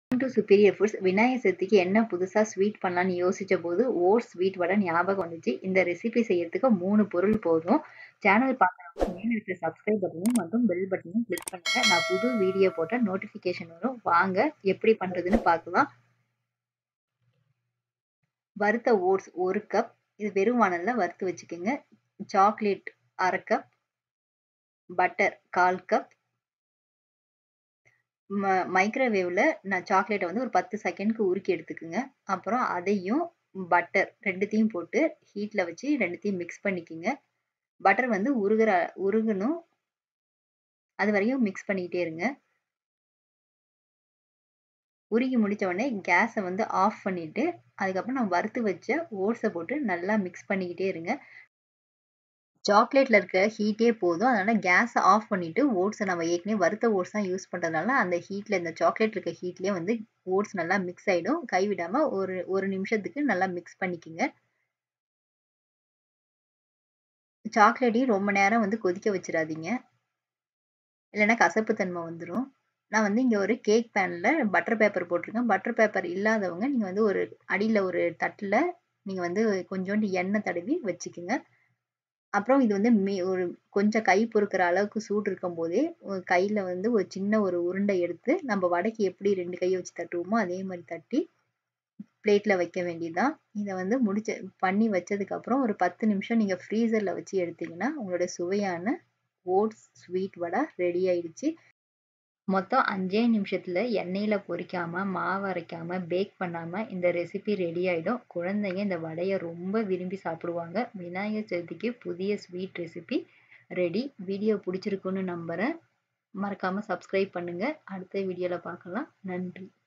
To superior foods. Vinayagar சதுர்த்திக்கு என்ன புதுசா ஸ்வீட் பண்ணலான்னு யோசிச்ச போது ஓட்ஸ் ஸ்வீட் வடை ஞாபகம் வந்துச்சு. இந்த ரெசிபி செய்யறதுக்கு 3 பொருள் போதும். சேனல் பார்க்குறவங்க மேல இருக்கிற சப்ஸ்கிரைப் பட்டனும் மற்றும் பெல் பட்டனையும் கிளிக் பண்ணுங்க. நான் புது வீடியோ போட்ட நோட்டிஃபிகேஷன் வரும். வாங்க எப்படி பண்றதுன்னு பார்க்கலாம். வறுத்த ஓட்ஸ் 1 கப். இது வெறும் வாணல்ல வறுத்து வச்சுக்கோங்க. Chocolate 1/2 cup. Butter 1/4 cup. மைக்ரோவேவ்ல நான் சாக்லேட்டை வந்து ஒரு 10 செகண்ட்க்கு உருக்கி எடுத்துக்குங்க. அப்புறம் அதையும் பட்டர் 2த்தையும் போட்டு ஹீட்ல வச்சு 2த்தையும் மிக்ஸ் பண்ணிக்கோங்க. பட்டர் வந்து உருகணும். அது வரையும் மிக்ஸ் பண்ணிக்கிட்டே இருங்க. உருகி முடிச்ச உடனே கேஸை வந்து ஆஃப் பண்ணிட்டு அதுக்கப்புறம் நம்ம வறுத்து வச்ச ஓட்ஸை போட்டு நல்லா மிக்ஸ் பண்ணிக்கிட்டே இருங்க. சாக்லேட்ல இருக்க ஹீட்டே போதும். அதனால கேஸை ஆஃப் பண்ணிட்டு ஓட்ஸை நம்ம ஏற்கனவே வறுத்த ஓட்ஸ் தான் யூஸ் பண்றதுனால அந்த ஹீட்ல இந்த சாக்லேட் இருக்க ஹீட்லயே வந்து ஓட்ஸ் நல்லா மிக்ஸ் ஆயிடும். கைவிடாம ஒரு நிமிஷத்துக்கு நல்லா மிக்ஸ் பண்ணிக்கோங்க. சாக்லேட்டையும் ரொம்ப நேரம் வந்து கொதிக்க வச்சிடாதீங்க. இல்லைன்னா கசப்பு தன்மை வந்துடும். நான் வந்து இங்க ஒரு கேக் பேன்ல பட்டர் பேப்பர் போட்டிருக்கேன். பட்டர் பேப்பர் இல்லாதவங்க நீங்க வந்து ஒரு அடியில ஒரு தட்டுல நீங்க வந்து கொஞ்சோண்டு எண்ணெய் தடவி வச்சுக்கோங்க. அப்புறம் இது வந்து ஒரு கொஞ்சம் கை பொறுக்கிற அளவுக்கு சூடு இருக்கும்போதே கையில வந்து ஒரு சின்ன ஒரு உருண்டை எடுத்து நம்ம வடைக்கு எப்படி 2 கையை வச்சு தட்டுவோமோ அதே மாதிரி தட்டி பிளேட்ல வைக்க வேண்டியதுதான். இதை வந்து பண்ணி வச்சதுக்கு அப்புறம் ஒரு 10 நிமிஷம் நீங்க ஃப்ரீசர்ல வச்சு எடுத்தீங்கன்னா உங்களோட சுவையான ஓட்ஸ் ஸ்வீட் வடை ரெடி ஆயிடுச்சு. மொத்தம் 5 நிமிஷத்துல எண்ணெயில பொரிக்காம, மாவு அரைக்காம, பேக் பண்ணாம இந்த ரெசிபி ரெடி ஆயிடும். குழந்தைங்க இந்த வடைய ரொம்ப விரும்பி சாப்பிடுவாங்க. விநாயகர் சதுர்த்திக்கு புதிய ஸ்வீட் ரெசிபி ரெடி. வீடியோ பிடிச்சிருக்குன்னு நம்புறேன். மறக்காம சப்ஸ்கிரைப் பண்ணுங்க. அடுத்த வீடியோல பார்க்கலாம். நன்றி.